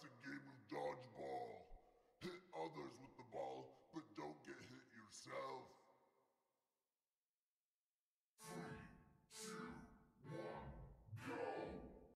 Life's a game of dodgeball. Hit others with the ball, but don't get hit yourself. 3, 2, 1, go!